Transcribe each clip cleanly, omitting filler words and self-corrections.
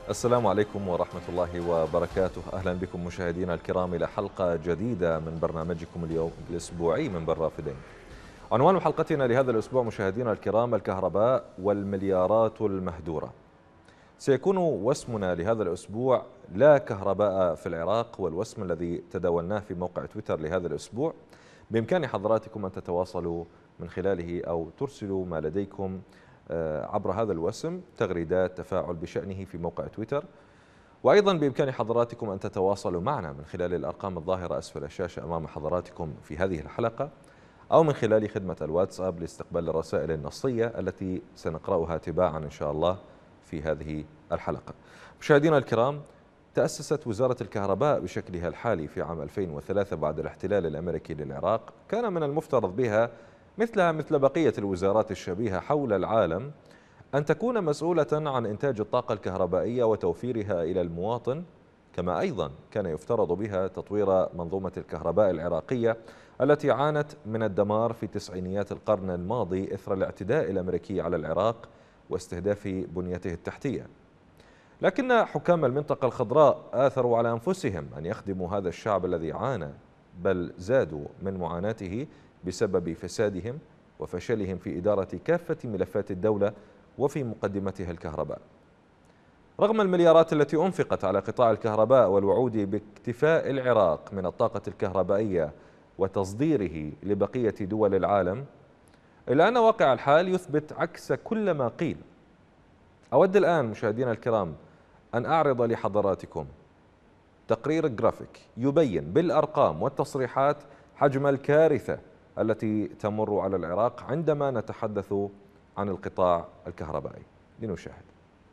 السلام عليكم ورحمة الله وبركاته. أهلا بكم مشاهدينا الكرام إلى حلقة جديدة من برنامجكم اليوم الأسبوعي من برافدين. عنوان حلقتنا لهذا الأسبوع مشاهدينا الكرام: الكهرباء والمليارات المهدورة. سيكون وسمنا لهذا الأسبوع لا كهرباء في العراق، والوسم الذي تداولناه في موقع تويتر لهذا الأسبوع. بإمكان حضراتكم أن تتواصلوا من خلاله أو ترسلوا ما لديكم عبر هذا الوسم، تغريدات، تفاعل بشأنه في موقع تويتر. وأيضا بإمكان حضراتكم أن تتواصلوا معنا من خلال الأرقام الظاهرة أسفل الشاشة أمام حضراتكم في هذه الحلقة، أو من خلال خدمة الواتساب لاستقبال الرسائل النصية التي سنقرأها تباعا إن شاء الله في هذه الحلقة. مشاهدينا الكرام، تأسست وزارة الكهرباء بشكلها الحالي في عام 2003 بعد الاحتلال الأمريكي للعراق. كان من المفترض بها مثلها مثل بقية الوزارات الشبيهة حول العالم أن تكون مسؤولة عن إنتاج الطاقة الكهربائية وتوفيرها إلى المواطن، كما أيضا كان يفترض بها تطوير منظومة الكهرباء العراقية التي عانت من الدمار في تسعينيات القرن الماضي إثر الاعتداء الأمريكي على العراق واستهداف بنيته التحتية. لكن حكام المنطقة الخضراء آثروا على أنفسهم أن يخدموا هذا الشعب الذي عانى، بل زادوا من معاناته بسبب فسادهم وفشلهم في إدارة كافة ملفات الدولة وفي مقدمتها الكهرباء. رغم المليارات التي أنفقت على قطاع الكهرباء والوعود باكتفاء العراق من الطاقة الكهربائية وتصديره لبقية دول العالم، إلا أن واقع الحال يثبت عكس كل ما قيل. أود الآن مشاهدينا الكرام أن أعرض لحضراتكم تقرير جرافيك يبين بالأرقام والتصريحات حجم الكارثة التي تمر على العراق عندما نتحدث عن القطاع الكهربائي. لنشاهد.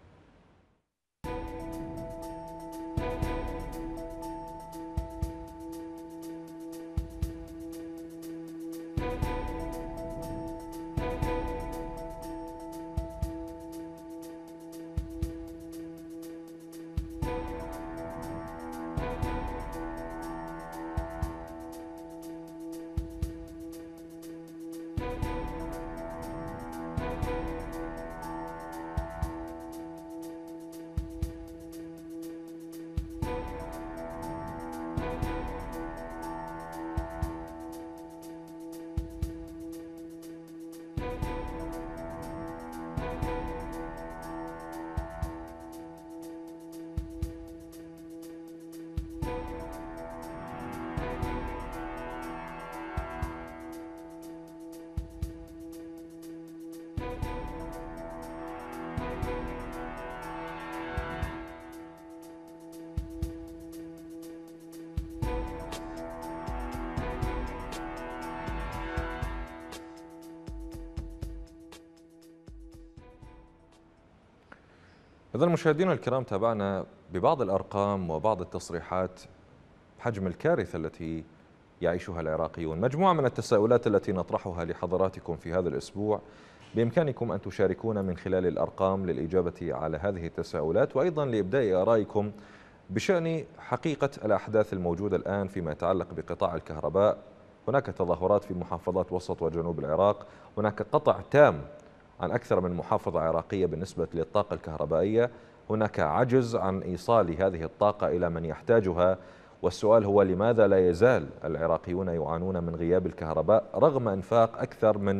إذا مشاهدينا الكرام، تابعنا ببعض الأرقام وبعض التصريحات حجم الكارثة التي يعيشها العراقيون. مجموعة من التساؤلات التي نطرحها لحضراتكم في هذا الأسبوع، بإمكانكم أن تشاركونا من خلال الأرقام للإجابة على هذه التساؤلات، وأيضا لإبداء آرائكم بشأن حقيقة الأحداث الموجودة الآن فيما يتعلق بقطاع الكهرباء. هناك تظاهرات في محافظات وسط وجنوب العراق، هناك قطع تام عن أكثر من محافظة عراقية بالنسبة للطاقة الكهربائية، هناك عجز عن إيصال هذه الطاقة إلى من يحتاجها. والسؤال هو: لماذا لا يزال العراقيون يعانون من غياب الكهرباء رغم إنفاق أكثر من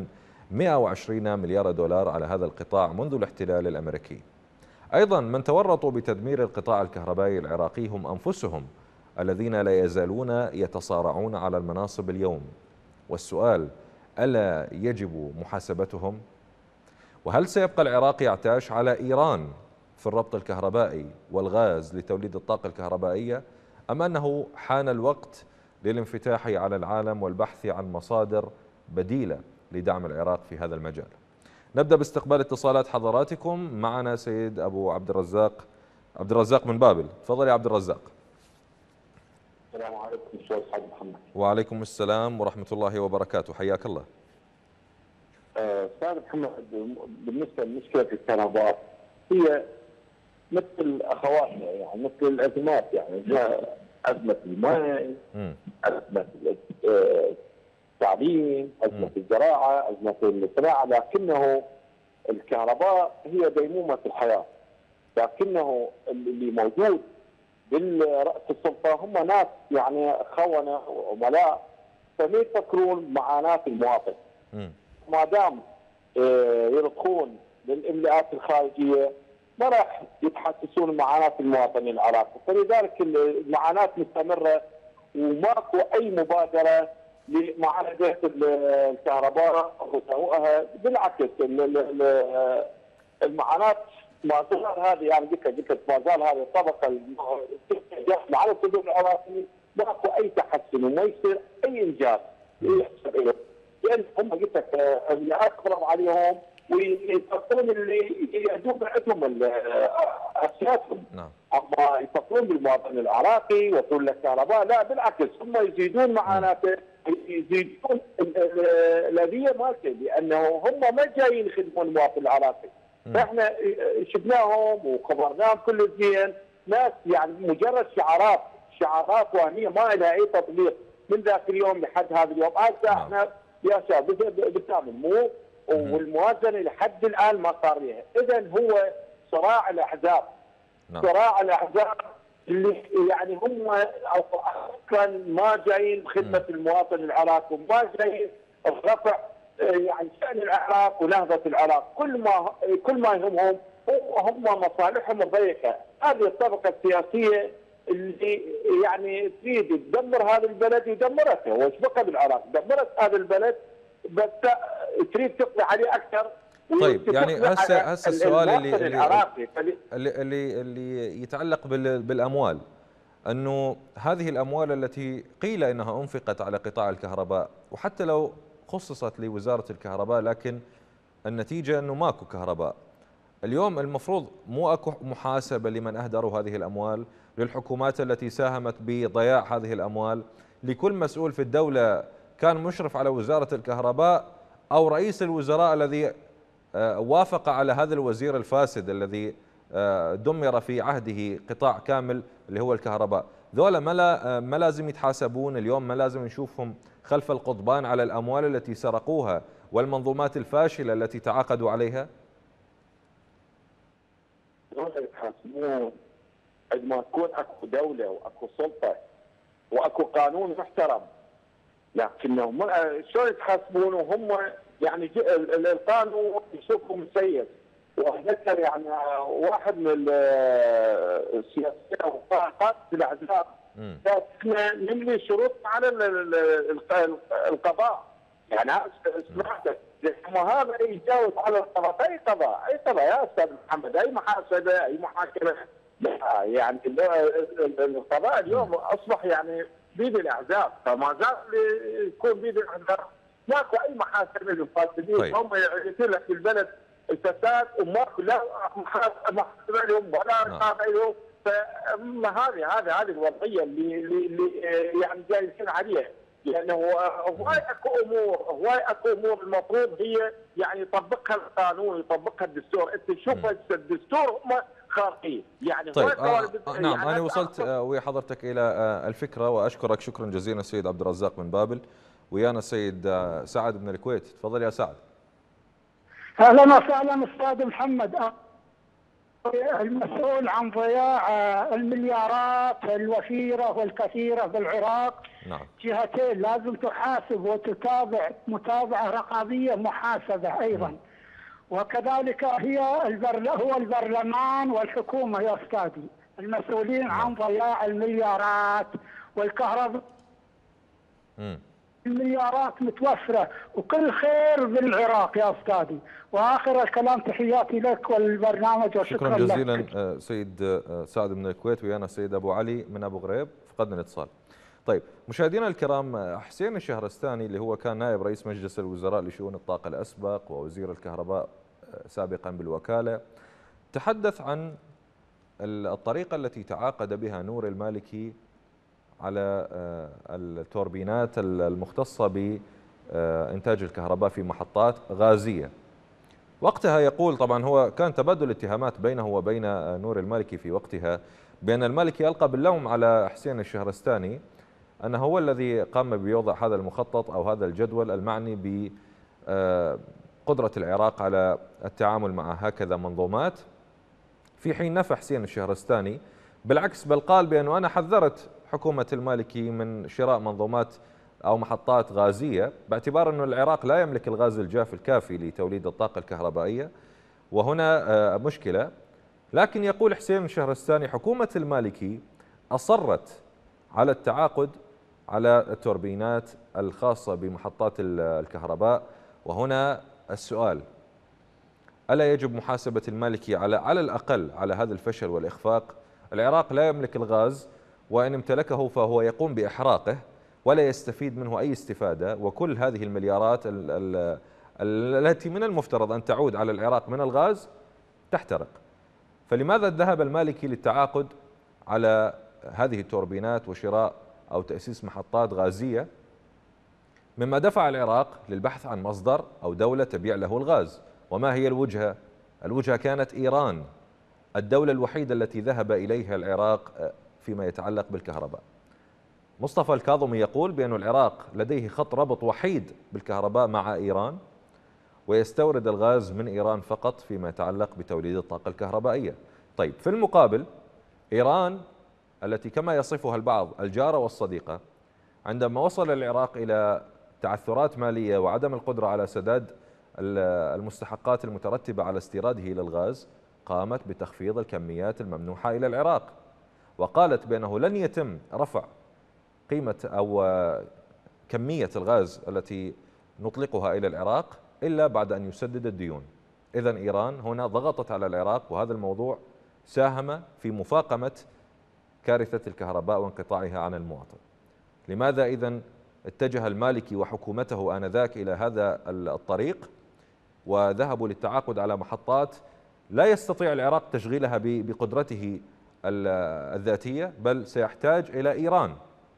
120 مليار دولار على هذا القطاع منذ الاحتلال الأمريكي؟ أيضا من تورطوا بتدمير القطاع الكهربائي العراقي هم أنفسهم الذين لا يزالون يتصارعون على المناصب اليوم. والسؤال: ألا يجب محاسبتهم؟ وهل سيبقى العراق يعتاش على إيران في الربط الكهربائي والغاز لتوليد الطاقة الكهربائية، أم أنه حان الوقت للانفتاح على العالم والبحث عن مصادر بديلة لدعم العراق في هذا المجال؟ نبدأ باستقبال اتصالات حضراتكم. معنا سيد أبو عبد الرزاق من بابل. تفضل يا عبد الرزاق. السلام عليكم استاذ حاج محمد. وعليكم السلام ورحمة الله وبركاته، حياك الله. استاذ محمد، بالنسبه لمشكله الكهرباء هي مثل اخواتنا، يعني مثل الازمات، يعني ازمه الماء، ازمه التعليم، ازمه الزراعه، ازمه الزراعه، لكنه الكهرباء هي ديمومه الحياه. لكنه اللي موجود بالرأس السلطة هم ناس يعني خونة وعملاء، فما يفكرون معاناة المواطن. ما دام يرضخون للإملاءات الخارجية ما راح يتحسسون معاناة المواطن العراقي، فلذلك المعاناة مستمرة وماكو أي مبادرة لمعالجة الكهرباء وتهوئها. بالعكس المعاناة ما زال هذه، يعني قلت ما زال هذه الطبقة على الصدور العراقي ماكو أي تحسن وما يصير أي إنجاز يحسب له، لأن هم قلت لك اللي أقرب عليهم ويفكرون اللي يدوم عندهم اسياسهم. اما يفكرون بالمواطن العراقي ويقول لك كهرباء، لا بالعكس هم يزيدون معاناته، يزيدون الاذيه مالته، لانه هم ما جايين يخدمون المواطن العراقي. فاحنا شفناهم وخبرناهم كل زين، ناس يعني مجرد شعارات وهميه ما لها اي تطبيق من ذاك اليوم لحد هذا اليوم. هسه احنا يا شباب بالثامن مو والموازنه لحد الان ما صار لها، اذا هو صراع الاحزاب. صراع الاحزاب اللي يعني هم اصلا ما جايين بخدمه المواطن العراقي وما جايين برفع يعني شان العراق ونهضه العراق، كل ما يهمهم هم مصالحهم الضيقه. هذه الطبقه السياسيه اللي يعني تريد تدمر هذا البلد ودمرته، وش بقى بالعراق؟ دمرت هذا البلد بس تريد تقضي عليه اكثر. طيب يعني هسه السؤال اللي يتعلق بالاموال، انه هذه الاموال التي قيل انها انفقت على قطاع الكهرباء، وحتى لو خصصت لوزاره الكهرباء، لكن النتيجه انه ماكو كهرباء. اليوم المفروض مو اكو محاسبه لمن اهدروا هذه الاموال، للحكومات التي ساهمت بضياع هذه الاموال، لكل مسؤول في الدوله كان مشرف على وزاره الكهرباء، او رئيس الوزراء الذي وافق على هذا الوزير الفاسد الذي دمر في عهده قطاع كامل اللي هو الكهرباء. ذولا ما لازم يتحاسبون اليوم؟ ما لازم نشوفهم خلف القضبان على الاموال التي سرقوها والمنظومات الفاشله التي تعاقدوا عليها؟ ذولا يتحاسبون عندما تكون اكو دوله واكو سلطه واكو قانون محترم، لكنهم شلون يتحاسبون وهم يعني القانون يشوفهم مسيس. واتذكر يعني واحد من السياسيين او قاده الاحزاب قال احنا نملي شروط على القضاء، يعني سمعت هذا يجاوز على القضاء. اي قضاء يا استاذ محمد، اي محاسبه اي محاكمه، يعني القضاء اليوم اصبح يعني بيد الاحزاب، فما زال يكون بيد الاحزاب ماكو اي محاسبه للفاسدين. طيب. هم يصير لك البلد الفساد وماكو لا محاسبه لهم ولا رقابه لهم. فهذه الوضعيه اللي يعني جالسين عليها، لانه هواي اكو امور المفروض هي يعني يطبقها القانون يطبقها الدستور. انت شوف الدستور هم خارقين يعني. طيب نعم يعني انا وصلت ويا حضرتك الى الفكره، واشكرك شكرا جزيلا السيد عبد الرزاق من بابل. ويانا السيد سعد من الكويت، تفضل يا سعد. اهلا وسهلا استاذ محمد. المسؤول عن ضياع المليارات الوفيره والكثيره بالعراق، نعم، جهتين لازم تحاسب وتتابع متابعه رقابيه محاسبه ايضا. وكذلك هو البرلمان والحكومه يا استاذي المسؤولين عن ضياع المليارات والكهرباء. المليارات متوفره وكل خير بالعراق يا استاذي. واخر الكلام تحياتي لك والبرنامج وشكرا لك. شكرا جزيلا سيد سعد من الكويت. ويانا السيد ابو علي من ابو غريب، فقدنا الاتصال. طيب مشاهدينا الكرام، حسين الشهرستاني اللي هو كان نائب رئيس مجلس الوزراء لشؤون الطاقه الاسبق ووزير الكهرباء سابقا بالوكاله، تحدث عن الطريقه التي تعاقد بها نور المالكي على التوربينات المختصة بإنتاج الكهرباء في محطات غازية. وقتها يقول، طبعا هو كان تبادل اتهامات بينه وبين نور المالكي في وقتها، بأن المالكي ألقى باللوم على حسين الشهرستاني أنه هو الذي قام بوضع هذا المخطط أو هذا الجدول المعني بقدرة العراق على التعامل مع هكذا منظومات، في حين نفى حسين الشهرستاني بالعكس، بل قال بأنه أنا حذرت حكومة المالكي من شراء منظومات أو محطات غازية باعتبار أن العراق لا يملك الغاز الجاف الكافي لتوليد الطاقة الكهربائية، وهنا مشكلة. لكن يقول حسين الشهرستاني حكومة المالكي أصرت على التعاقد على التوربينات الخاصة بمحطات الكهرباء. وهنا السؤال: ألا يجب محاسبة المالكي على الأقل على هذا الفشل والإخفاق؟ العراق لا يملك الغاز، وإن امتلكه فهو يقوم بإحراقه ولا يستفيد منه أي استفادة، وكل هذه المليارات التي من المفترض أن تعود على العراق من الغاز تحترق. فلماذا ذهب المالكي للتعاقد على هذه التوربينات وشراء أو تأسيس محطات غازية، مما دفع العراق للبحث عن مصدر أو دولة تبيع له الغاز؟ وما هي الوجهة؟ الوجهة كانت إيران، الدولة الوحيدة التي ذهب إليها العراق فيما يتعلق بالكهرباء. مصطفى الكاظمي يقول بأن العراق لديه خط ربط وحيد بالكهرباء مع إيران، ويستورد الغاز من إيران فقط فيما يتعلق بتوليد الطاقة الكهربائية. طيب، في المقابل إيران التي كما يصفها البعض الجارة والصديقة، عندما وصل العراق إلى تعثرات مالية وعدم القدرة على سداد المستحقات المترتبة على استيراده للغاز، قامت بتخفيض الكميات الممنوحة إلى العراق، وقالت بأنه لن يتم رفع قيمة أو كمية الغاز التي نطلقها إلى العراق إلا بعد أن يسدد الديون. إذن إيران هنا ضغطت على العراق، وهذا الموضوع ساهم في مفاقمة كارثة الكهرباء وانقطاعها عن المواطن. لماذا إذن اتجه المالكي وحكومته آنذاك إلى هذا الطريق وذهبوا للتعاقد على محطات لا يستطيع العراق تشغيلها بقدرته الذاتية، بل سيحتاج إلى إيران؟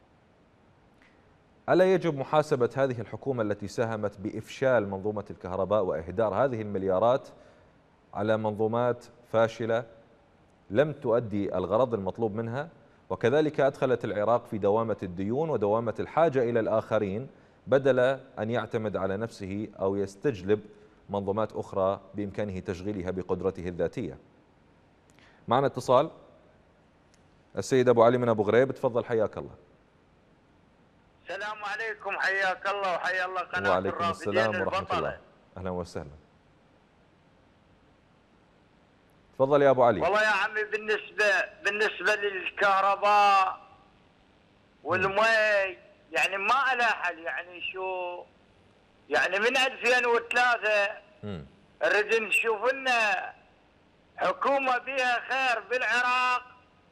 ألا يجب محاسبة هذه الحكومة التي ساهمت بإفشال منظومة الكهرباء وإهدار هذه المليارات على منظومات فاشلة لم تؤدي الغرض المطلوب منها، وكذلك أدخلت العراق في دوامة الديون ودوامة الحاجة إلى الآخرين بدل أن يعتمد على نفسه أو يستجلب منظومات أخرى بإمكانه تشغيلها بقدرته الذاتية؟ معنا اتصال، السيد أبو علي من أبو غريب، تفضل حياك الله. السلام عليكم، حياك الله وحيا الله قناة وعليكم السلام ورحمة البطلة. الله، أهلا وسهلا. تفضل يا أبو علي. والله يا عمي بالنسبة للكهرباء والمي يعني ما لها حل. يعني شو يعني من 2003 نريد نشوف لنا حكومة بها خير بالعراق.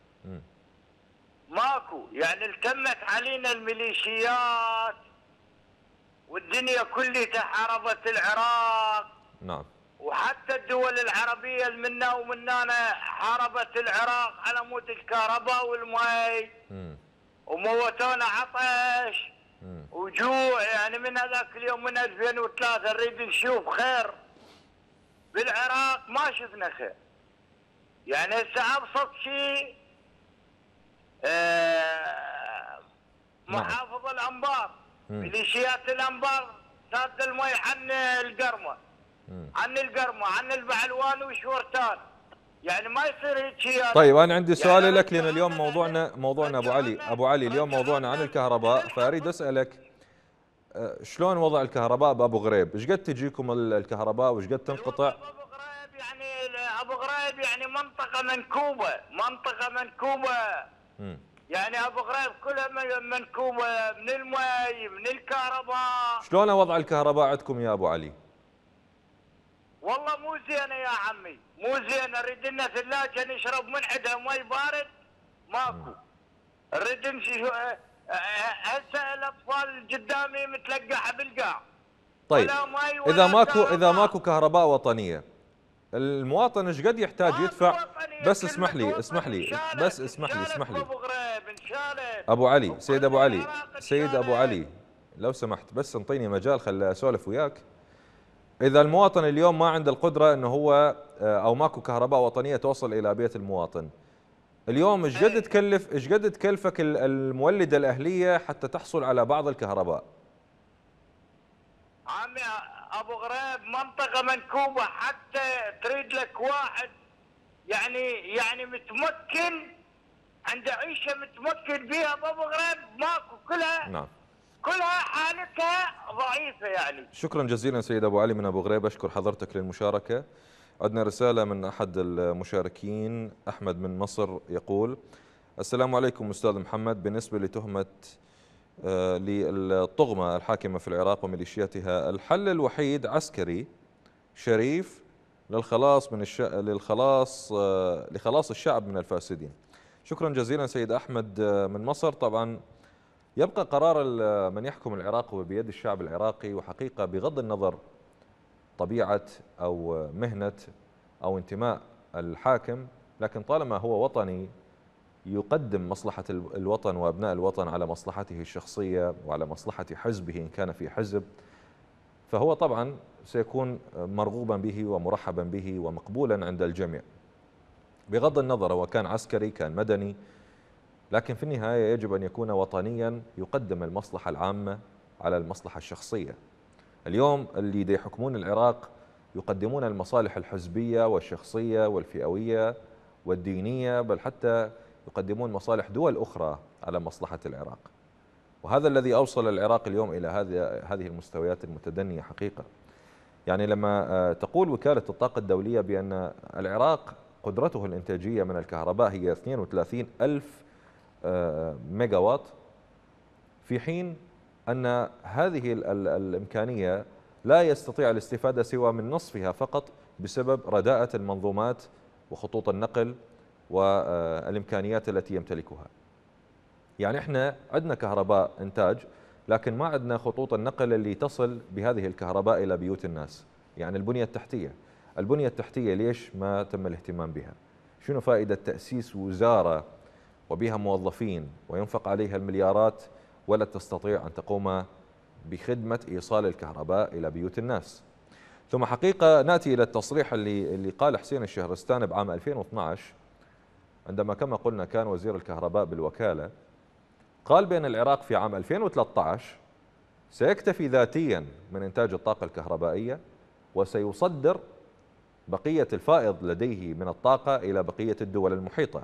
ماكو، يعني التمت علينا الميليشيات والدنيا كلها حاربت العراق. نعم. وحتى الدول العربية منا ومنانا حاربت العراق على مود الكهرباء والمي، وموتونا عطش وجوع. يعني من هذاك اليوم من 2003 نريد نشوف خير بالعراق، ما شفنا خير. يعني هسه ابسط شيء محافظ الانبار، ميليشيات الانبار ساد المي عن القرمه، عن البعلوان وشورتان. يعني ما يصير هيك. طيب انا عندي سؤال يعني لك، لان اليوم موضوعنا ابو علي اليوم موضوعنا عن الكهرباء، فاريد اسالك شلون وضع الكهرباء بابو غريب؟ ايش قد تجيكم الكهرباء وايش قد تنقطع؟ ابو غريب ابو غريب يعني منطقه منكوبه. يعني ابو غريب كلها منكوبه من المي من الكهرباء. شلون وضع الكهرباء عندكم يا ابو علي؟ والله مو زينه يا عمي، مو زينه. نريد لنا ثلاجه نشرب من عندها مي بارد ماكو. نريد هسه الاطفال قدامي متلقحه بالقاع. طيب اذا ماكو كهرباء وطنيه، المواطن ايش قد يحتاج يدفع؟ بس اسمح لي ابو علي، سيد ابو علي لو سمحت بس انطيني مجال خل اسولف وياك. اذا المواطن اليوم ما عنده القدره انه هو او ماكو كهرباء وطنيه توصل الى بيت المواطن، اليوم ايش قد تكلفك المولده الاهليه حتى تحصل على بعض الكهرباء؟ عمي ابو غريب منطقه منكوبه، حتى تريد لك واحد يعني متمكن، عنده عيشه متمكن بها ابو غريب ماكو، كلها نعم. كلها حالتها ضعيفه يعني. شكرا جزيلا سيد أبو علي من أبو غريب، أشكر حضرتك للمشاركة. عندنا رسالة من أحد المشاركين أحمد من مصر يقول: السلام عليكم أستاذ محمد، بالنسبة لتهمة للطغمة الحاكمة في العراق وميليشياتها، الحل الوحيد عسكري شريف للخلاص من لخلاص الشعب من الفاسدين. شكرا جزيلا سيد أحمد من مصر. طبعا يبقى قرار من يحكم العراق هو بيد الشعب العراقي، وحقيقة بغض النظر طبيعة أو مهنة أو انتماء الحاكم، لكن طالما هو وطني يقدم مصلحة الوطن وأبناء الوطن على مصلحته الشخصية وعلى مصلحة حزبه إن كان في حزب، فهو طبعا سيكون مرغوبا به ومرحبا به ومقبولا عند الجميع، بغض النظر هو كان عسكري كان مدني، لكن في النهاية يجب أن يكون وطنيا يقدم المصلحة العامة على المصلحة الشخصية. اليوم اللي يحكمون العراق يقدمون المصالح الحزبية والشخصية والفئوية والدينية، بل حتى يقدمون مصالح دول أخرى على مصلحة العراق، وهذا الذي أوصل العراق اليوم إلى هذه المستويات المتدنية حقيقة. يعني لما تقول وكالة الطاقة الدولية بأن العراق قدرته الإنتاجية من الكهرباء هي 32 ألف ميجا واط، في حين أن هذه الإمكانية لا يستطيع الاستفادة سوى من نصفها فقط بسبب رداءة المنظومات وخطوط النقل والإمكانيات التي يمتلكها. يعني احنا عندنا كهرباء إنتاج، لكن ما عندنا خطوط النقل اللي تصل بهذه الكهرباء إلى بيوت الناس. يعني البنية التحتية ليش ما تم الاهتمام بها؟ شنو فائدة تأسيس وزارة وبها موظفين وينفق عليها المليارات ولا تستطيع أن تقوم بخدمة إيصال الكهرباء إلى بيوت الناس؟ ثم حقيقة نأتي إلى التصريح اللي قال حسين الشهرستاني بعام 2012 عندما كما قلنا كان وزير الكهرباء بالوكالة، قال بأن العراق في عام 2013 سيكتفي ذاتيا من إنتاج الطاقة الكهربائية وسيصدر بقية الفائض لديه من الطاقة إلى بقية الدول المحيطة.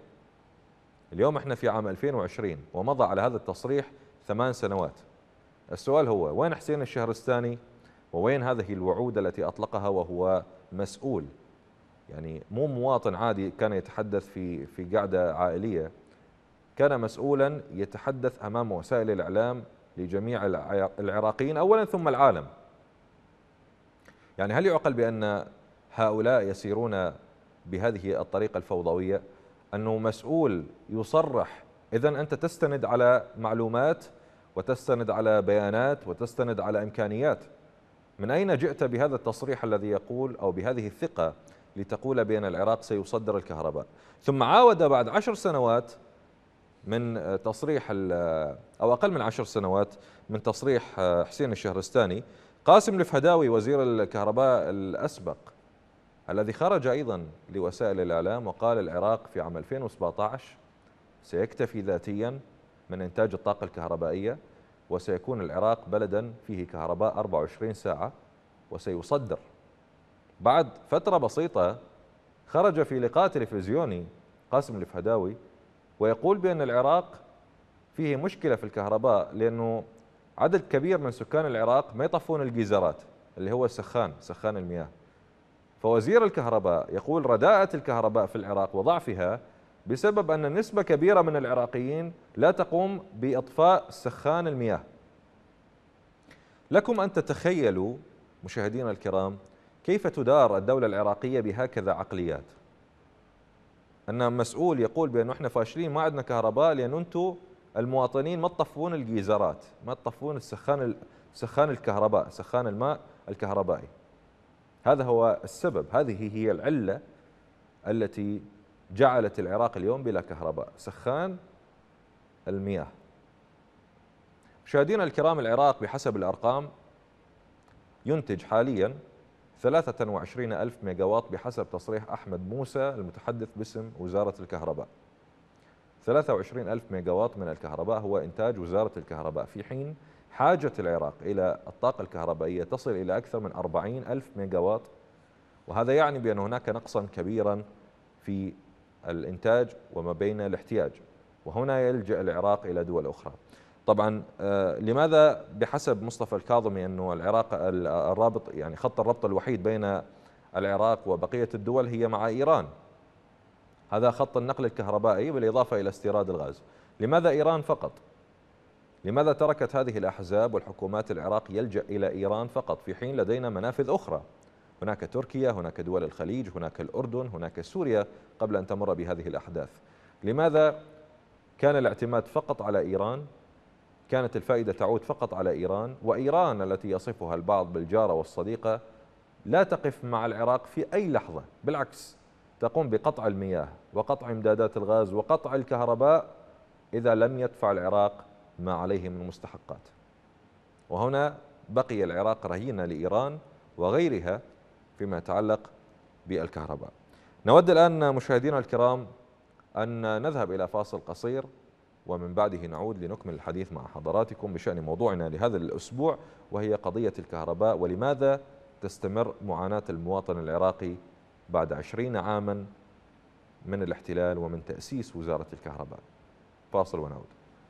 اليوم احنا في عام 2020 ومضى على هذا التصريح 8 سنوات. السؤال هو وين حسين الشهرستاني ووين هذه الوعود التي أطلقها وهو مسؤول؟ يعني مو مواطن عادي كان يتحدث في قعدة عائلية، كان مسؤولا يتحدث أمام وسائل الإعلام لجميع العراقيين أولا ثم العالم. يعني هل يعقل بأن هؤلاء يسيرون بهذه الطريقة الفوضوية؟ أنه مسؤول يصرح، إذن أنت تستند على معلومات وتستند على بيانات وتستند على إمكانيات. من أين جئت بهذا التصريح الذي يقول أو بهذه الثقة لتقول بأن العراق سيصدر الكهرباء؟ ثم عاود بعد 10 سنوات من تصريح أو أقل من 10 سنوات من تصريح حسين الشهرستاني، قاسم الفهداوي وزير الكهرباء الأسبق الذي خرج أيضا لوسائل الإعلام وقال العراق في عام 2017 سيكتفي ذاتيا من إنتاج الطاقة الكهربائية وسيكون العراق بلدا فيه كهرباء 24 ساعة وسيصدر. بعد فترة بسيطة خرج في لقاء تلفزيوني قاسم الفهداوي ويقول بأن العراق فيه مشكلة في الكهرباء لأنه عدد كبير من سكان العراق ما يطفون الجيزرات اللي هو سخان المياه. فوزير الكهرباء يقول رداءة الكهرباء في العراق وضعفها بسبب أن نسبة كبيرة من العراقيين لا تقوم بإطفاء سخان المياه. لكم أن تتخيلوا مشاهدينا الكرام كيف تدار الدولة العراقية بهكذا عقليات، أن مسؤول يقول بأن احنا فاشلين ما عندنا كهرباء لأن أنتم المواطنين ما تطفون الجيزرات، ما تطفون سخان الكهرباء، سخان الماء الكهربائي. هذا هو السبب، هذه هي العلة التي جعلت العراق اليوم بلا كهرباء، سخان المياه. مشاهدينا الكرام، العراق بحسب الأرقام ينتج حاليا 23 ألف ميجاوات بحسب تصريح أحمد موسى المتحدث باسم وزارة الكهرباء. 23 ألف ميجاوات من الكهرباء هو إنتاج وزارة الكهرباء، في حين حاجة العراق إلى الطاقة الكهربائية تصل إلى أكثر من 40 ألف ميجاوات، وهذا يعني بأن هناك نقصا كبيرا في الإنتاج وما بين الاحتياج، وهنا يلجأ العراق إلى دول أخرى. طبعا لماذا بحسب مصطفى الكاظمي أنه العراق الرابط يعني خط الربط الوحيد بين العراق وبقية الدول هي مع إيران، هذا خط النقل الكهربائي بالإضافة إلى استيراد الغاز. لماذا إيران فقط؟ لماذا تركت هذه الأحزاب والحكومات العراق يلجأ إلى إيران فقط في حين لدينا منافذ أخرى؟ هناك تركيا، هناك دول الخليج، هناك الأردن، هناك سوريا قبل أن تمر بهذه الأحداث. لماذا كان الاعتماد فقط على إيران؟ كانت الفائدة تعود فقط على إيران، وإيران التي يصفها البعض بالجارة والصديقة لا تقف مع العراق في أي لحظة، بالعكس تقوم بقطع المياه وقطع إمدادات الغاز وقطع الكهرباء إذا لم يدفع العراق ما عليه من مستحقات. وهنا بقي العراق رهينة لإيران وغيرها فيما يتعلق بالكهرباء. نود الآن مشاهدينا الكرام أن نذهب إلى فاصل قصير، ومن بعده نعود لنكمل الحديث مع حضراتكم بشأن موضوعنا لهذا الأسبوع، وهي قضية الكهرباء ولماذا تستمر معاناة المواطن العراقي بعد 20 عاما من الاحتلال ومن تأسيس وزارة الكهرباء. فاصل ونعود.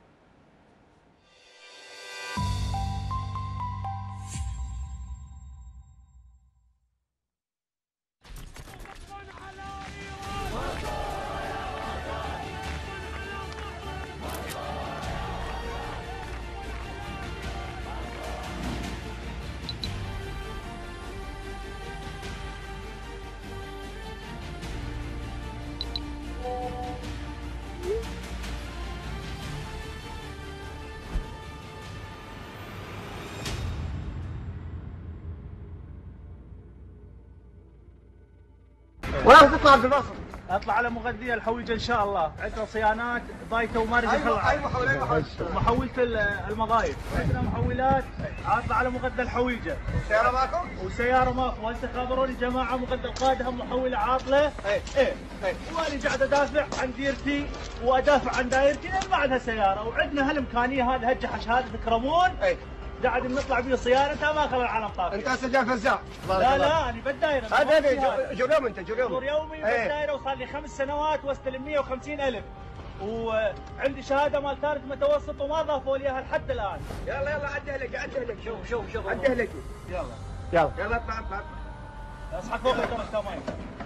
وين تطلع عبد الباسط؟ اطلع على مغذيه الحويجه ان شاء الله، عندنا صيانات ضايته وما اريد اخلع. اي محولات؟ محولة المضايف، عندنا محولات. اطلع على مغذى الحويجه. سيارة ماكو؟ وسياره ماكو، هسه خابروني جماعه مغذى القاده هم محوله عاطله. ايه وانا قاعد ادافع عن ديرتي وادافع عن دايرتي لان ما عندها سياره، وعندنا هالامكانيه هذه هجه شهاده كرمون. قاعد نطلع بيه صيانه انت ما خلى العالم طاف. انت هسه جاي فزاع؟ لا انا بالدايره. هذا جريوم انت جريوم. دور يومي بالدايره وصار لي 5 سنوات واستلم 150,000. وعندي شهاده مال ثالث متوسط وما ضافوا لي اياها لحد الان. يلا عدها لك شوف عدها لك. يلا اطلع اصحى فوق الكاميرا.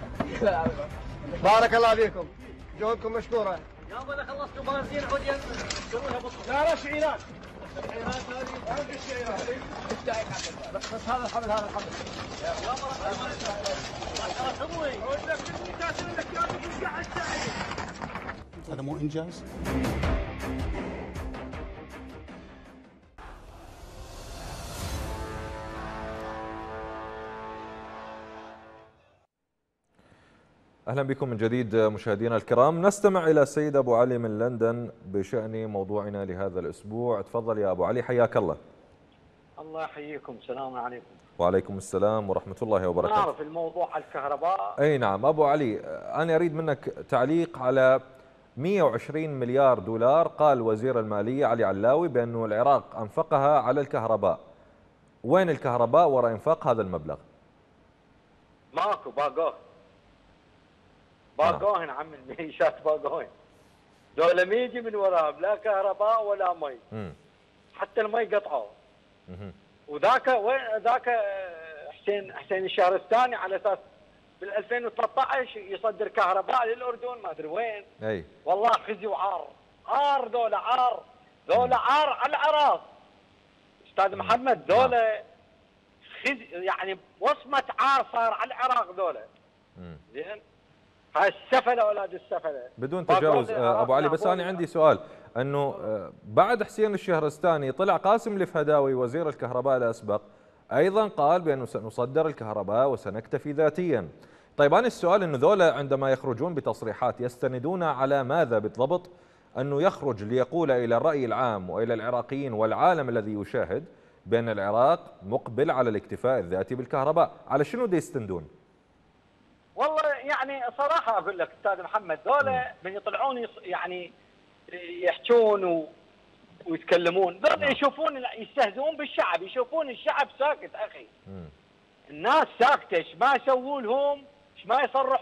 بارك الله فيكم، جهودكم مشكوره. يابا انا خلصت بنزين عود لا شعيرات. الشعيرات هذه عندي الشعيرات. بس هذا الحبل هذا مو انجاز؟ أهلا بكم من جديد مشاهدينا الكرام. نستمع إلى السيد أبو علي من لندن بشأن موضوعنا لهذا الأسبوع. تفضل يا أبو علي، حياك الله. الله يحييكم، السلام عليكم. وعليكم السلام ورحمة الله وبركاته. نعرف الموضوع الكهرباء. أي نعم أبو علي، أنا أريد منك تعليق على 120 مليار دولار قال وزير المالية علي علاوي بأنه العراق أنفقها على الكهرباء. وين الكهرباء وراء إنفاق هذا المبلغ؟ ماكو، باقوهن عم المعيشات باقوهن. دولة ما يجي من وراهم لا كهرباء ولا مي. حتى المي قطعوا. وذاك حسين الشهرستاني على اساس بال 2013 يصدر كهرباء للاردن ما ادري وين. اي والله خزي وعار دولة عار على العراق. استاذ محمد دولة خزي يعني وصمة عار صار على العراق دولة. زين هاي السفلة اولاد السفلة بدون تجاوز. ابو علي بس انا عندي سؤال، انه بعد حسين الشهرستاني طلع قاسم الفهداوي وزير الكهرباء الاسبق ايضا قال بانه سنصدر الكهرباء وسنكتفي ذاتيا. طيب انا السؤال انه ذولا عندما يخرجون بتصريحات يستندون على ماذا بالضبط؟ انه يخرج ليقول الى الراي العام والى العراقيين والعالم الذي يشاهد بان العراق مقبل على الاكتفاء الذاتي بالكهرباء، على شنو دي يستندون؟ والله يعني صراحه اقول لك استاذ محمد ذولا من يطلعون يعني يحجون ويتكلمون ذولا يشوفون يستهزئون بالشعب، يشوفون الشعب ساكت اخي. الناس ساكته، ايش ما يسوون لهم؟ ايش ما يصرحون؟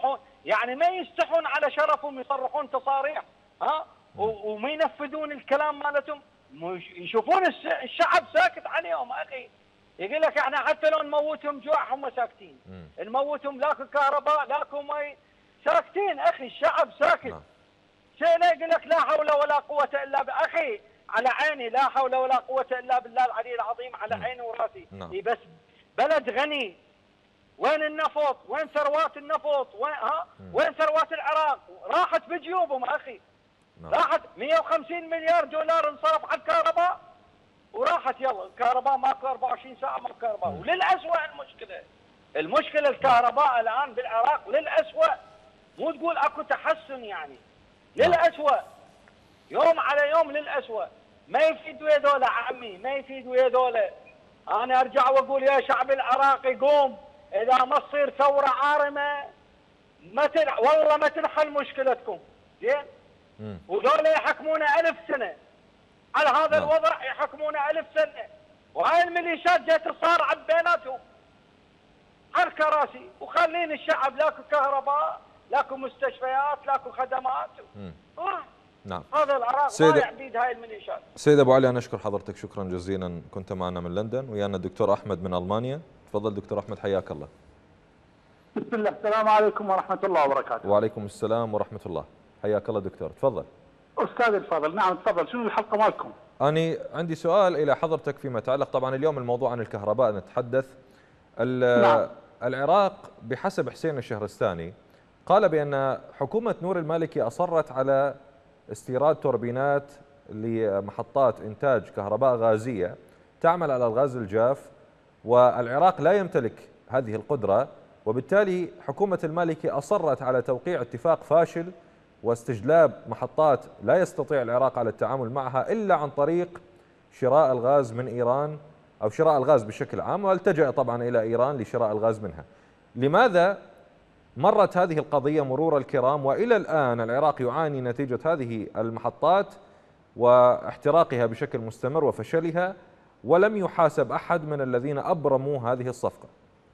يعني ما يستحون على شرفهم يصرحون تصاريح وما ينفذون الكلام مالتهم، يشوفون الشعب ساكت عليهم اخي. يقول لك احنا حتى لو نموتهم جوع هم ساكتين، نموتهم لاكو كهرباء لاكو مي ساكتين اخي، الشعب ساكت. شيء لا يقول لك لا حول ولا قوه الا بالله، اخي على عيني لا حول ولا قوه الا بالله العلي العظيم، على عيني وراسي. بس بلد غني، وين النفط؟ وين ثروات النفط؟ وين ثروات العراق؟ راحت بجيوبهم اخي. راحت 150 مليار دولار انصرف على الكهرباء وراحت، يلا الكهرباء ماكو 24 ساعه ماكو كهرباء. وللاسوء المشكله الكهرباء الان بالعراق للاسوء، مو تقول اكو تحسن يعني، للاسوء يوم على يوم للاسوء. ما يفيد ويا ذولا عمي، ما يفيد ويا ذولا. انا ارجع واقول يا شعب العراقي قوم، اذا ما تصير ثوره عارمه والله ما تنحل مشكلتكم، زين؟ وذولا يحكمونا 1000 سنه على هذا الوضع، يحكمونا 1000 سنه، وهاي الميليشيات جايه تصارع بيناتهم على الكراسي، وخلين الشعب لاكو كهرباء، لاكو مستشفيات، لاكو خدمات. نعم. هذا العراق ضايع بيد هاي الميليشيات. سيد ابو علي، انا اشكر حضرتك شكرا جزيلا، كنت معنا من لندن. ويانا الدكتور احمد من المانيا. تفضل دكتور احمد، حياك الله. بسم الله، السلام عليكم ورحمه الله وبركاته. وعليكم السلام ورحمه الله، حياك الله دكتور، تفضل. استاذ الفاضل، نعم تفضل، شنو الحلقه مالكم؟ أنا عندي سؤال إلى حضرتك فيما يتعلق، طبعا اليوم الموضوع عن الكهرباء نتحدث. نعم. العراق بحسب حسين الشهرستاني قال بأن حكومة نور المالكي أصرت على استيراد توربينات لمحطات إنتاج كهرباء غازية تعمل على الغاز الجاف، والعراق لا يمتلك هذه القدرة، وبالتالي حكومة المالكي أصرت على توقيع اتفاق فاشل واستجلاب محطات لا يستطيع العراق على التعامل معها إلا عن طريق شراء الغاز من إيران، أو شراء الغاز بشكل عام، والتجأ طبعا إلى إيران لشراء الغاز منها. لماذا مرت هذه القضية مرور الكرام وإلى الآن العراق يعاني نتيجة هذه المحطات واحتراقها بشكل مستمر وفشلها، ولم يحاسب أحد من الذين أبرموا هذه الصفقة؟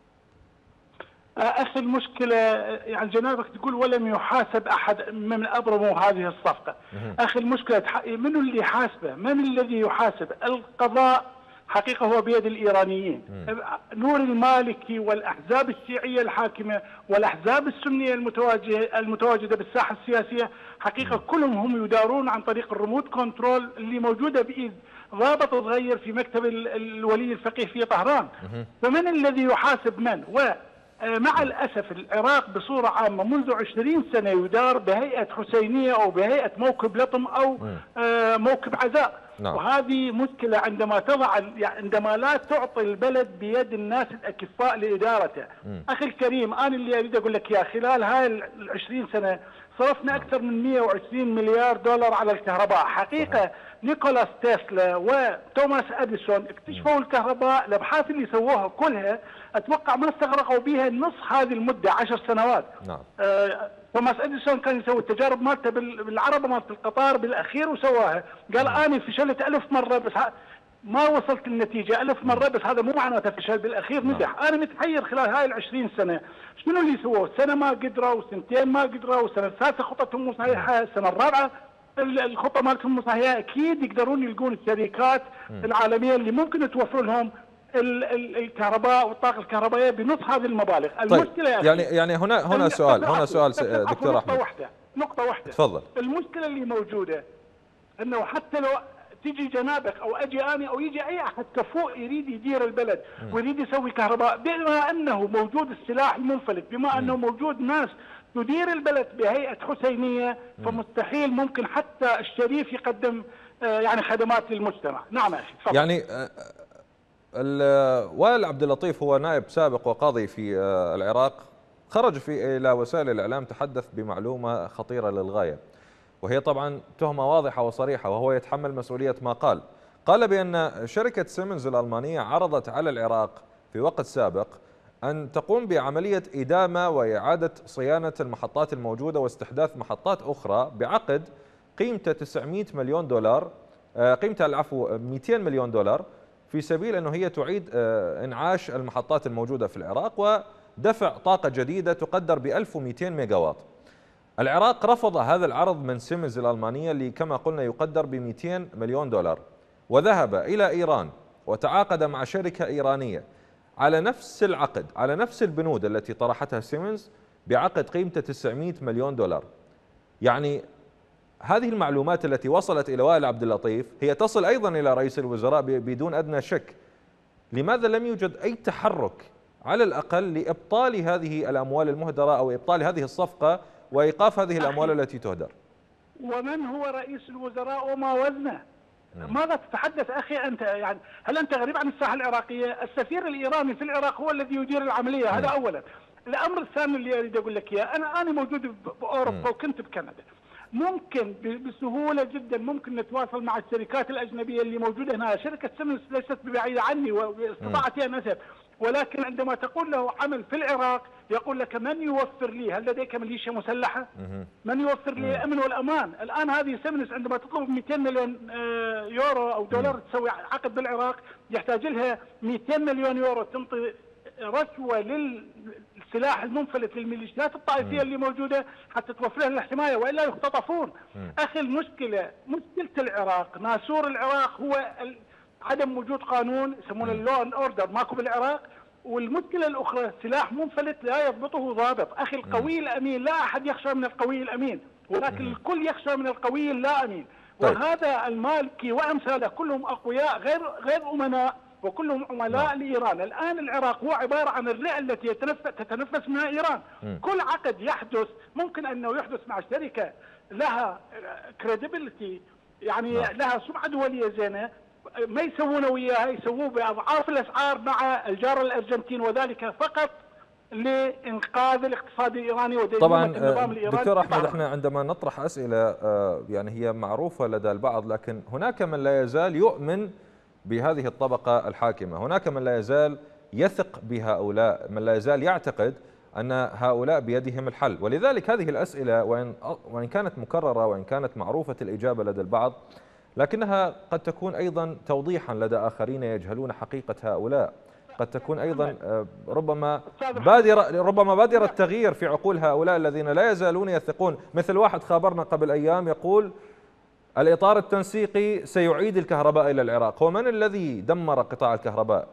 أخي المشكلة يعني جنابك تقول ولم يحاسب أحد من أبرموا هذه الصفقة. أخي المشكلة من اللي يحاسبه؟ من الذي يحاسب؟ القضاء حقيقة هو بيد الإيرانيين. نور المالكي والأحزاب الشيعية الحاكمة والأحزاب السنية المتواجدة بالساحة السياسية حقيقة كلهم هم يدارون عن طريق الريموت كنترول اللي موجودة بإيد ضابط صغير في مكتب الولي الفقيه في طهران. فمن الذي يحاسب من؟ مع الأسف العراق بصورة عامة منذ 20 سنة يدار بهيئة حسينية أو بهيئة موكب لطم أو موكب عزاء. وهذه مشكلة عندما لا تعطي البلد بيد الناس الأكفاء لإدارته. أخي الكريم، أنا اللي أريد أقول لك يا خلال هاي 20 سنة صرفنا أكثر من 120 مليار دولار على الكهرباء. حقيقة نيكولاس تسلا وتوماس أديسون اكتشفوا الكهرباء، الأبحاث اللي سووها كلها أتوقع ما استغرقوا بها نص هذه المدة 10 سنوات. توماس أديسون كان يسوي التجارب مالته بالعربة مالت القطار بالأخير وسواها، قال أنا فشلت 1000 مرة بس ما وصلت النتيجة 1000 مرة، بس هذا مو معناته فشل، بالأخير نجح. أنا متحير خلال هاي 20 سنة شنو اللي سووه؟ سنة ما قدروا، وسنتين ما قدروا، والسنة الثالثة خطتهم مو صحيحة، السنة الرابعة الخطة مالتهم مو صحيحة. أكيد يقدرون يلقون الشركات العالمية اللي ممكن توفر لهم الكهرباء والطاقة الكهربائية بنص هذه المبالغ. المشكلة يا أخي يعني هنا سؤال دكتور أحمد. نقطة واحدة تفضل. المشكلة اللي موجودة أنه حتى لو تيجي جنابك أو أجي أنا أو يجي أي أحد كفؤ يريد يدير البلد ويريد يسوي كهرباء، بما أنه موجود السلاح المنفلت، بما أنه موجود ناس تدير البلد بهيئة حسينية، فمستحيل ممكن حتى الشريف يقدم يعني خدمات للمجتمع. نعم أخي تفضل. يعني وائل عبد اللطيف هو نائب سابق وقاضي في العراق، خرج إلى وسائل الإعلام تحدث بمعلومة خطيرة للغاية، وهي طبعا تهمة واضحة وصريحة، وهو يتحمل مسؤولية ما قال. قال بأن شركة سيمنز الألمانية عرضت على العراق في وقت سابق أن تقوم بعملية إدامة وإعادة صيانة المحطات الموجودة واستحداث محطات أخرى بعقد قيمته 900 مليون دولار، قيمته العفو 200 مليون دولار، في سبيل أنه هي تعيد إنعاش المحطات الموجودة في العراق دفع طاقة جديدة تقدر ب 1200 ميجاوات. العراق رفض هذا العرض من سيمنز الألمانية اللي كما قلنا يقدر ب 200 مليون دولار، وذهب إلى إيران وتعاقد مع شركة إيرانية على نفس العقد، على نفس البنود التي طرحتها سيمنز، بعقد قيمته 900 مليون دولار. يعني هذه المعلومات التي وصلت إلى وائل عبد اللطيف هي تصل أيضا إلى رئيس الوزراء بدون أدنى شك. لماذا لم يوجد أي تحرك على الأقل لإبطال هذه الأموال المهدرة أو إبطال هذه الصفقة وإيقاف هذه الأموال التي تهدر؟ ومن هو رئيس الوزراء وما وزنه؟ ماذا تتحدث أخي أنت؟ يعني هل أنت غريب عن الساحة العراقية؟ السفير الإيراني في العراق هو الذي يدير العملية، هذا أولا. الأمر الثاني اللي أريد أقول لك إياه، أنا موجود بأوروبا وكنت بكندا. ممكن بسهولة جدا ممكن نتواصل مع الشركات الأجنبية اللي موجودة هنا. شركة سيمنز ليست بعيدة عني واستطاعت أن أذهب، ولكن عندما تقول له عمل في العراق يقول لك من يوفر لي؟ هل لديك ميليشيا مسلحة؟ من يوفر لي الأمن والأمان؟ الآن هذه سيمنز عندما تطلب 200 مليون يورو أو دولار تسوي عقد بالعراق، يحتاج لها 200 مليون يورو تنطي رشوة للسلاح المنفلت للميليشيات الطائفية اللي موجودة حتى توفر لها الحماية، وإلا يختطفون. أخي مشكلة العراق، ناسور العراق هو عدم وجود قانون، يسمونه اللو اند اوردر، ماكو بالعراق. والمشكلة الأخرى سلاح منفلت لا يضبطه ضابط. أخي القوي الأمين، لا أحد يخشى من القوي الأمين، ولكن الكل يخشى من القوي اللا أمين. وهذا المالكي وأمثاله كلهم أقوياء غير أمناء، وكلهم عملاء لإيران. الآن العراق هو عبارة عن الرئة التي تتنفس منها إيران. كل عقد يحدث ممكن أنه يحدث مع شركة لها كريديبيليتي، يعني لها سمعة دولية زينة، ما يسوونه وياها، يسووه بأضعاف الأسعار مع الجار الأرجنتين، وذلك فقط لإنقاذ الاقتصاد الإيراني وديمومة النظام الإيراني. دكتور أحمد، احنا عندما نطرح أسئلة يعني هي معروفة لدى البعض، لكن هناك من لا يزال يؤمن بهذه الطبقة الحاكمة، هناك من لا يزال يثق بهؤلاء، من لا يزال يعتقد أن هؤلاء بيدهم الحل. ولذلك هذه الأسئلة وإن كانت مكررة وإن كانت معروفة الإجابة لدى البعض، لكنها قد تكون أيضا توضيحا لدى آخرين يجهلون حقيقة هؤلاء. قد تكون أيضا ربما بادرة تغيير في عقول هؤلاء الذين لا يزالون يثقون. مثل واحد خابرنا قبل أيام يقول الإطار التنسيقي سيعيد الكهرباء إلى العراق. هو من الذي دمر قطاع الكهرباء؟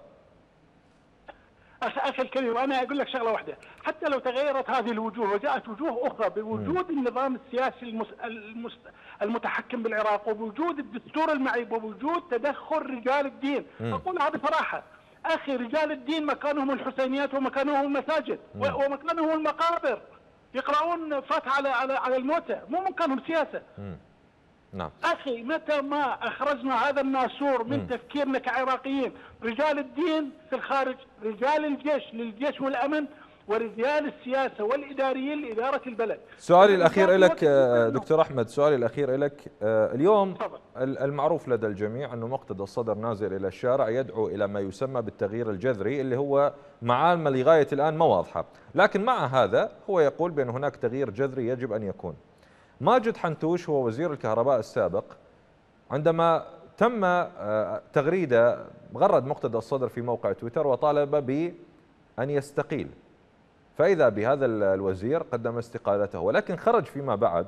أخي الكريم، أنا أقول لك شغلة واحدة، حتى لو تغيرت هذه الوجوه وجاءت وجوه أخرى بوجود النظام السياسي المتحكم بالعراق، وبوجود الدستور المعيب، وبوجود تدخل رجال الدين. أقول هذه صراحة أخي، رجال الدين مكانهم الحسينيات ومكانهم المساجد ومكانهم المقابر، يقرؤون فاتحة على الموتى، مو مكانهم سياسة. نعم. أخي متى ما أخرجنا هذا الناسور من تفكيرنا كعراقيين، رجال الدين في الخارج، رجال الجيش للجيش والأمن، ورجال السياسة والإداريين لإدارة البلد. سؤالي الأخير لك دكتور أحمد، سؤالي الأخير لك. اليوم المعروف لدى الجميع أنه مقتدى الصدر نازل إلى الشارع يدعو إلى ما يسمى بالتغيير الجذري، اللي هو معالم لغاية الآن ما واضحة، لكن مع هذا هو يقول بأن هناك تغيير جذري يجب أن يكون. ماجد حنتوش هو وزير الكهرباء السابق، عندما تم تغريده غرد مقتدى الصدر في موقع تويتر وطالب بأن يستقيل، فإذا بهذا الوزير قدم استقالته، ولكن خرج فيما بعد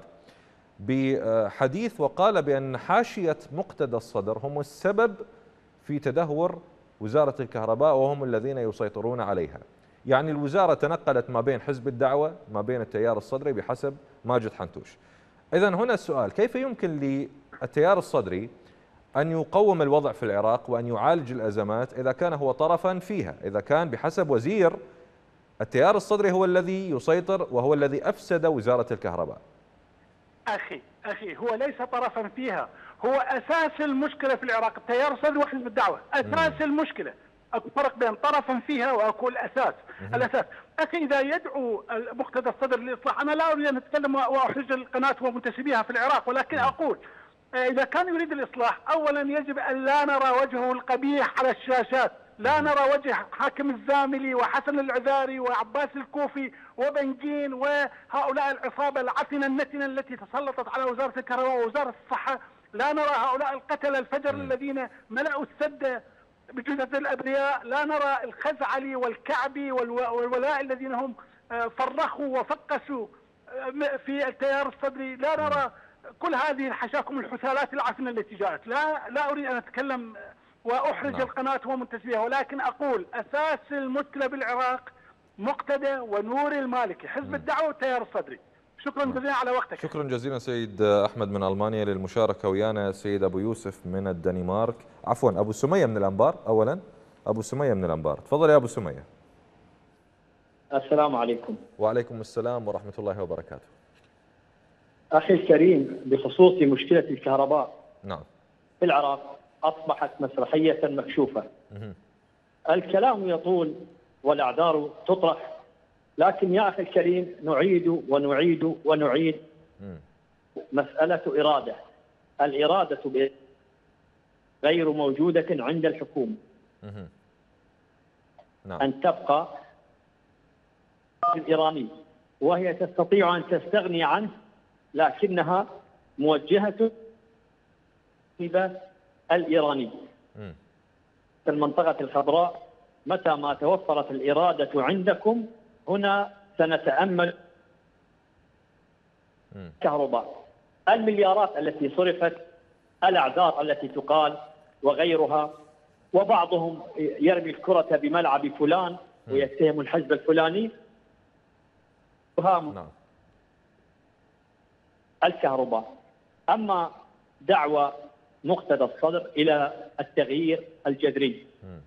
بحديث وقال بأن حاشية مقتدى الصدر هم السبب في تدهور وزارة الكهرباء وهم الذين يسيطرون عليها. يعني الوزارة تنقلت ما بين حزب الدعوة ما بين التيار الصدري بحسب ماجد حنتوش. إذن هنا السؤال، كيف يمكن للتيار الصدري أن يقوم الوضع في العراق وأن يعالج الأزمات إذا كان هو طرفا فيها، إذا كان بحسب وزير التيار الصدري هو الذي يسيطر وهو الذي أفسد وزارة الكهرباء؟ أخي هو ليس طرفا فيها، هو أساس المشكلة في العراق. التيار الصدري وحزب الدعوة أساس المشكلة. أكو فرق بين طرفا فيها وأكو الأساس. الأساس أخي إذا يدعو مقتدى الصدر للإصلاح، أنا لا أريد أن أتكلم وأحرج القناة ومنتسبيها في العراق، ولكن أقول إذا كان يريد الإصلاح أولا يجب أن لا نرى وجهه القبيح على الشاشات، لا نرى وجه حاكم الزاملي وحسن العذاري وعباس الكوفي وبنجين وهؤلاء العصابة العفنة النتنة التي تسلطت على وزارة الكهرباء ووزارة الصحة. لا نرى هؤلاء القتلة الفجر الذين ملأوا السد بجثث الابرياء، لا نرى الخزعلي والكعبي والولاء الذين هم فرخوا وفقسوا في التيار الصدري، لا نرى كل هذه الحشاكم الحثالات العفنه التي جاءت. لا اريد ان اتكلم واحرج القناه ومنتسبيها، ولكن اقول اساس المشكله بالعراق مقتدى ونور المالكي، حزب الدعوه والتيار الصدري. شكرا جزيلا على وقتك. شكرا جزيلا سيد أحمد من ألمانيا. للمشاركة ويانا سيد أبو يوسف من الدنمارك، عفوا أبو سمية من الأنبار. أولا أبو سمية من الأنبار، تفضل يا أبو سمية. السلام عليكم. وعليكم السلام ورحمة الله وبركاته. أخي الكريم، بخصوص مشكلة الكهرباء نعم في العراق أصبحت مسرحية مكشوفة. الكلام يطول والأعذار تطرح، لكن يا أخي الكريم نعيد ونعيد ونعيد مسألة إرادة. الإرادة غير موجودة عند الحكومة. نعم. أن تبقى الإيراني وهي تستطيع أن تستغني عنه، لكنها موجهة الإيراني. في المنطقة الخضراء متى ما توفرت الإرادة عندكم هنا سنتأمل كهرباء. المليارات التي صرفت، الأعذار التي تقال وغيرها، وبعضهم يرمي الكرة بملعب فلان ويتهم الحزب الفلاني. نعم. الكهرباء. أما دعوة مقتدى الصدر إلى التغيير الجذري،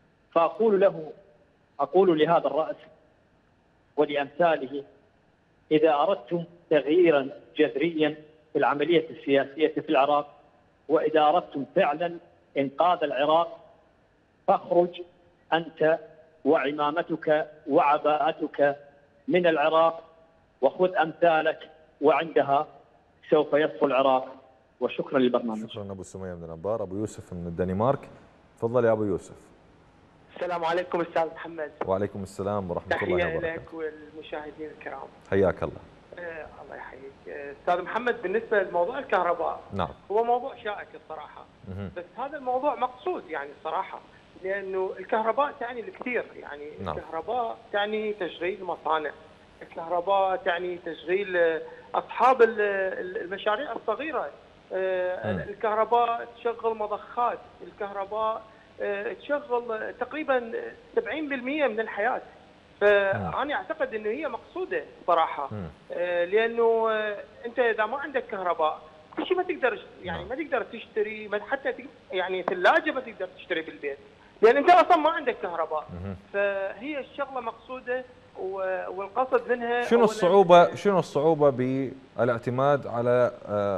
أقول لهذا الرأس ولأمثاله: إذا أردتم تغييرا جذريا في العملية السياسية في العراق، وإذا أردتم فعلا إنقاذ العراق، فاخرج أنت وعمامتك وعباءتك من العراق وخذ أمثالك، وعندها سوف يصفو العراق. وشكرا للبرنامج. شكرا أبو سمية من الأنبار. أبو يوسف من الدنمارك، تفضل يا أبو يوسف. السلام عليكم أستاذ محمد. وعليكم السلام ورحمة الله وبركاته. تحية لك والمشاهدين الكرام. حياك الله. الله يحييك أستاذ محمد. بالنسبة لموضوع الكهرباء، نعم، هو موضوع شائك الصراحة، بس هذا الموضوع مقصود يعني الصراحة، لأنه الكهرباء تعني الكثير. يعني نعم. الكهرباء تعني تشغيل مصانع، الكهرباء تعني تشغيل أصحاب المشاريع الصغيرة، الكهرباء تشغل مضخات، الكهرباء تشغل تقريبا 70% من الحياة. فأنا أعتقد أنه هي مقصودة صراحة، لأنه أنت إذا ما عندك كهرباء كل شيء ما تقدر، يعني ما تقدر تشتري، حتى يعني ثلاجة ما تقدر تشتري بالبيت، لأن أنت أصلا ما عندك كهرباء. فهي الشغلة مقصودة، والقصد منها شنو الصعوبة بالاعتماد على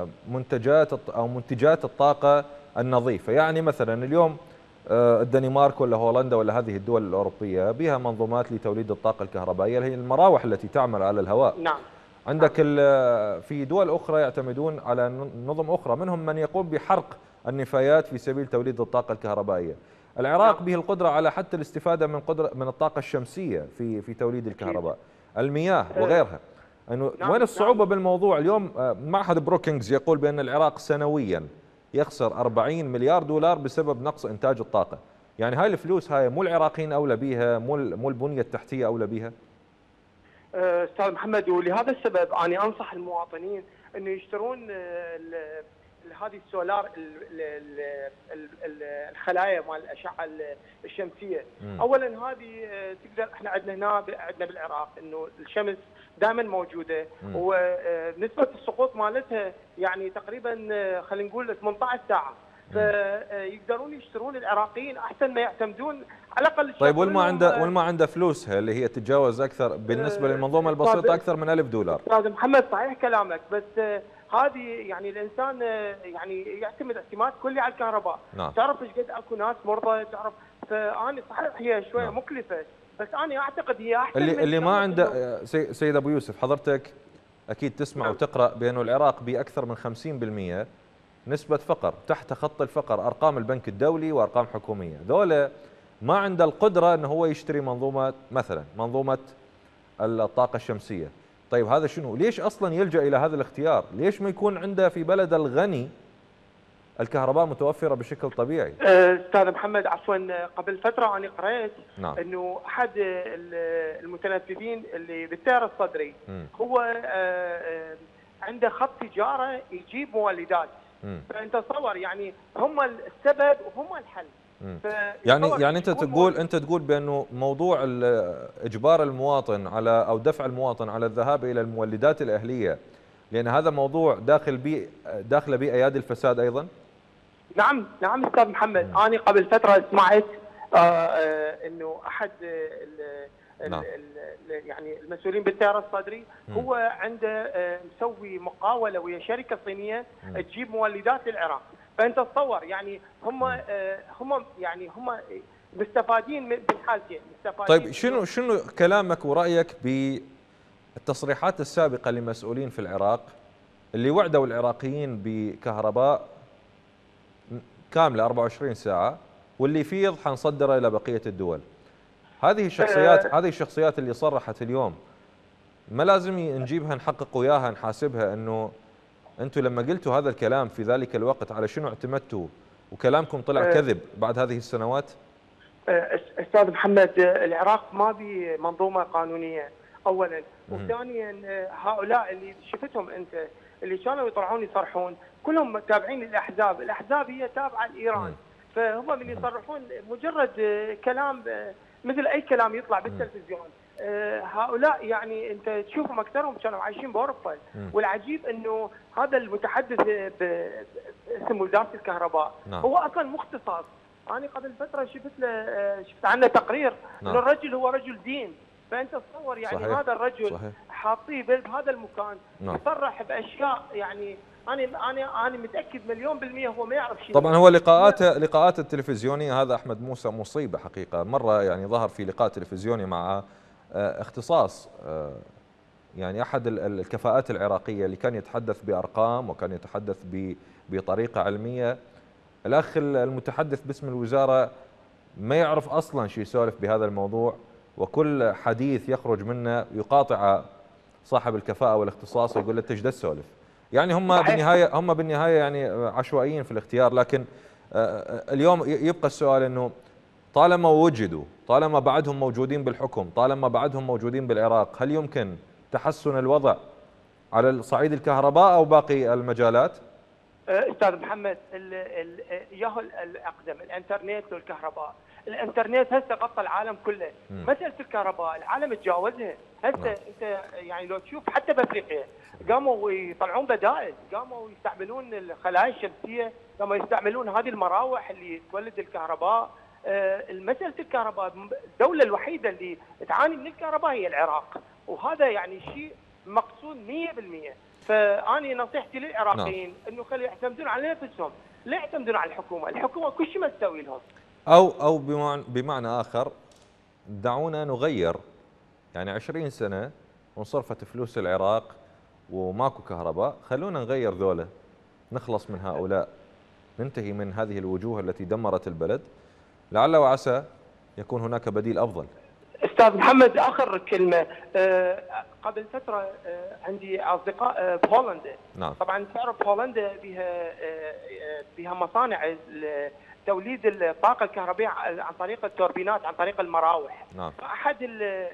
منتجات الطاقة النظيفة؟ يعني مثلا اليوم الدنمارك ولا هولندا ولا هذه الدول الأوروبية بها منظومات لتوليد الطاقة الكهربائية، اللي هي المراوح التي تعمل على الهواء. نعم. عندك في دول أخرى يعتمدون على نظم أخرى، منهم من يقوم بحرق النفايات في سبيل توليد الطاقة الكهربائية. العراق به القدرة على حتى الاستفادة من الطاقة الشمسية في توليد الكهرباء، المياه وغيرها. انه وين الصعوبة بالموضوع؟ اليوم معهد بروكينجز يقول بأن العراق سنويا يخسر 40 مليار دولار بسبب نقص إنتاج الطاقة. يعني هاي الفلوس هاي مو العراقيين أولى بها؟ مو البنية التحتية أولى بها؟ أستاذ محمد، ولهذا السبب أنا أنصح المواطنين أنه يشترون هذه السولار، الخلايا مال الأشعة الشمسية. أولا هذه تقدر، احنا عندنا بالعراق انه الشمس دائما موجودة، ونسبة السقوط مالتها يعني تقريبا خلينا نقول 18 ساعة، فيقدرون يشترون العراقيين احسن ما يعتمدون على الاقل. طيب والما عنده فلوسها اللي هي تتجاوز اكثر بالنسبة للمنظومة البسيطة اكثر من $1000. استاذ محمد صحيح كلامك، بس هذه يعني الانسان يعني يعتمد اعتماد كلي على الكهرباء. نعم. تعرف ايش قد اكو ناس مرضى، تعرف، فانا صحيح هي شويه نعم. مكلفه، بس انا اعتقد هي احسن اللي ما عنده. سيد ابو يوسف، حضرتك اكيد تسمع نعم. وتقرا بانه العراق باكثر من 50% نسبه فقر، تحت خط الفقر، ارقام البنك الدولي وارقام حكوميه. ذولا ما عنده القدره انه هو يشتري منظومه، مثلا منظومه الطاقه الشمسيه. طيب هذا شنو؟ ليش اصلا يلجا الى هذا الاختيار؟ ليش ما يكون عنده في بلد الغني الكهرباء متوفرة بشكل طبيعي. استاذ محمد عفوا، قبل فتره انا قرأت انه احد المتنفذين اللي بالسير الصدري هو عنده خط تجاره يجيب مولدات، فانت تصور يعني هم السبب وهم الحل. يعني انت تقول بانه موضوع اجبار المواطن على او دفع المواطن على الذهاب الى المولدات الاهليه، لان هذا موضوع داخل به ايادي الفساد ايضا. نعم استاذ محمد، انا قبل فتره سمعت انه احد يعني المسؤولين بالسيارة الصدري هو عنده مسوي مقاولة ويا شركة صينية تجيب مولدات للعراق، فأنت تصور يعني هم مستفادين من حالتين. طيب شنو كلامك ورأيك بالتصريحات السابقة لمسؤولين في العراق اللي وعدوا العراقيين بكهرباء كاملة 24 ساعة واللي يفيض حنصدره إلى بقية الدول؟ هذه الشخصيات اللي صرحت اليوم ما لازم نجيبها نحقق وياها نحاسبها انه انتم لما قلتوا هذا الكلام في ذلك الوقت على شنو اعتمدتوا وكلامكم طلع كذب بعد هذه السنوات؟ استاذ محمد، العراق ما بي منظومه قانونيه اولا، وثانيا هؤلاء اللي شفتهم انت اللي كانوا يطلعون يصرحون كلهم تابعين للاحزاب، الاحزاب هي تابعه لايران، فهم من يصرحون مجرد كلام مثل اي كلام يطلع بالتلفزيون. هؤلاء يعني انت تشوفهم اكثرهم كانوا عايشين باوروبا، والعجيب انه هذا المتحدث باسم وزاره الكهرباء هو اصلا مختصاص. انا قبل فتره شفت عنه تقرير انه الرجل هو رجل دين، فانت تصور يعني صحيح. هذا الرجل حاطيه بهذا المكان يصرح باشياء يعني انا متاكد مليون بالميه هو ما يعرف شيء. طبعا هو لقاءات التلفزيونيه، هذا احمد موسى مصيبه حقيقه. مره يعني ظهر في لقاء تلفزيوني مع اختصاص يعني احد الكفاءات العراقيه اللي كان يتحدث بارقام وكان يتحدث بطريقه علميه. الاخ المتحدث باسم الوزاره ما يعرف اصلا شو يسولف بهذا الموضوع، وكل حديث يخرج منه يقاطع صاحب الكفاءه والاختصاص ويقول له انت ايش تسولف. يعني هم بالنهايه يعني عشوائيين في الاختيار. لكن اليوم يبقى السؤال انه طالما وجدوا، طالما بعدهم موجودين بالحكم، طالما بعدهم موجودين بالعراق، هل يمكن تحسن الوضع على الصعيد الكهرباء او باقي المجالات؟ استاذ محمد، ياهو الاقدم الانترنت والكهرباء، الانترنت هسه غطى العالم كله، مساله الكهرباء العالم تجاوزها، هسه انت يعني لو تشوف حتى بافريقيا قاموا يطلعون بدائل، قاموا يستعملون الخلايا الشمسيه، قاموا يستعملون هذه المراوح اللي تولد الكهرباء. مساله الكهرباء الدوله الوحيده اللي تعاني من الكهرباء هي العراق، وهذا يعني شيء مقصود 100%. فاني نصيحتي للعراقيين انه خلي يعتمدون على نفسهم، لا يعتمدون على الحكومه كل شيء ما تسوي لهم. او بمعنى اخر دعونا نغير، يعني 20 سنه وانصرفت فلوس العراق وماكو كهرباء، خلونا نغير ذولا، نخلص من هؤلاء، ننتهي من هذه الوجوه التي دمرت البلد، لعل وعسى يكون هناك بديل افضل. استاذ محمد، اخر كلمه، قبل فتره عندي اصدقاء بهولندا. طبعا تعرف هولندا بها مصانع توليد الطاقه الكهربائيه عن طريق التوربينات، عن طريق المراوح. احد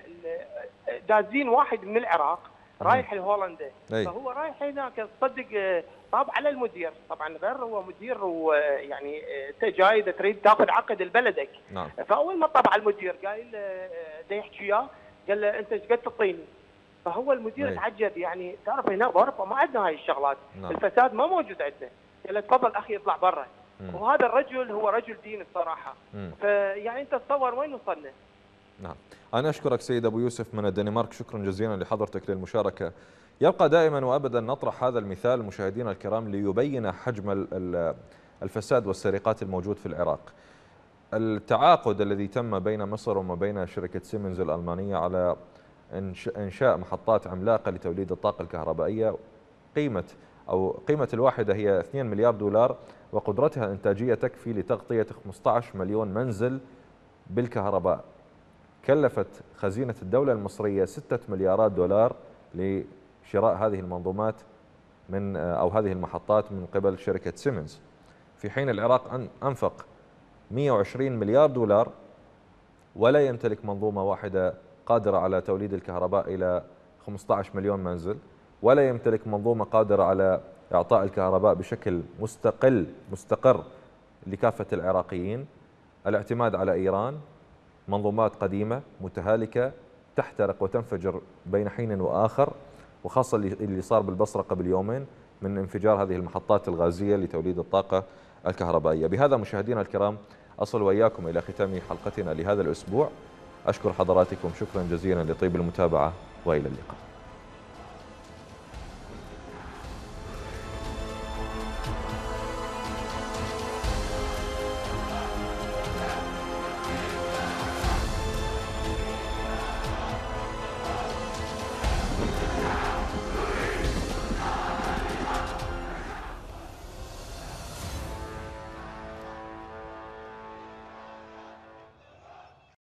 دازين واحد من العراق رايح لهولندا، فهو رايح هناك تصدق طاب على المدير، طبعا غير هو مدير ويعني انت جاي تريد تاخذ عقد لبلدك. فاول ما طاب على المدير قال له يحكي وياه، قال له انت ايش قد تعطيني؟ فهو المدير تعجب، يعني تعرف هنا باوروبا ما عندنا هاي الشغلات، الفساد ما موجود عندنا. قال له تفضل اخي اطلع برا. وهذا الرجل هو رجل دين الصراحه. فيعني انت تصور وين وصلنا. نعم، أنا أشكرك سيد أبو يوسف من الدنمارك، شكرا جزيلا لحضرتك للمشاركة. يبقى دائما وأبدا نطرح هذا المثال مشاهدينا الكرام ليبين حجم الفساد والسرقات الموجود في العراق. التعاقد الذي تم بين مصر وما بين شركة سيمنز الألمانية على إنشاء محطات عملاقة لتوليد الطاقة الكهربائية، قيمة الواحدة هي 2 مليار دولار، وقدرتها الإنتاجية تكفي لتغطية 15 مليون منزل بالكهرباء. كلفت خزينة الدولة المصرية 6 مليارات دولار لشراء هذه المنظومات أو هذه المحطات من قبل شركة سيمنز. في حين العراق أنفق 120 مليار دولار ولا يمتلك منظومة واحدة قادرة على توليد الكهرباء إلى 15 مليون منزل، ولا يمتلك منظومة قادرة على إعطاء الكهرباء بشكل مستقر لكافة العراقيين. الاعتماد على إيران، منظومات قديمة متهالكة تحترق وتنفجر بين حين وآخر، وخاصة اللي صار بالبصرة قبل يومين من انفجار هذه المحطات الغازية لتوليد الطاقة الكهربائية. بهذا مشاهدينا الكرام أصل وإياكم إلى ختام حلقتنا لهذا الأسبوع. أشكر حضراتكم شكرا جزيلا لطيب المتابعة وإلى اللقاء.